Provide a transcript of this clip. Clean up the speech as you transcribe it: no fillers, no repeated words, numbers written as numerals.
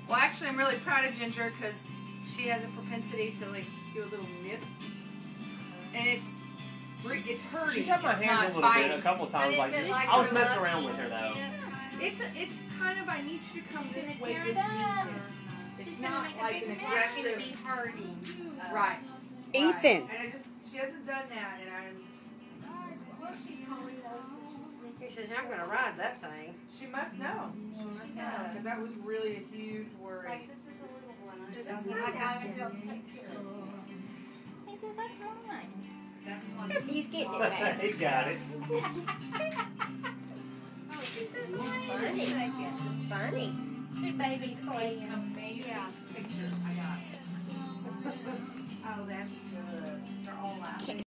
Well, actually, I'm really proud of Ginger because she has a propensity to like do a little nip, and it's hurting. She got my it's hands not a little biting. bit a couple times. Like I was messing around with her though. It's kind of I need you to come She's this gonna way tear with it me. up. It's She's not gonna make a like big an mess. aggressive. She's gonna be hurting. Right. Ethan. And she hasn't done that, and He says, I'm going to ride that thing. she must know. She must know because that was really a huge worry. Like, this is a little one. He says, that's mine. He's getting it back. He got it. This is mine. This is funny. Two babies playing. Yeah. Pictures I got. Oh, that's good. They're all out.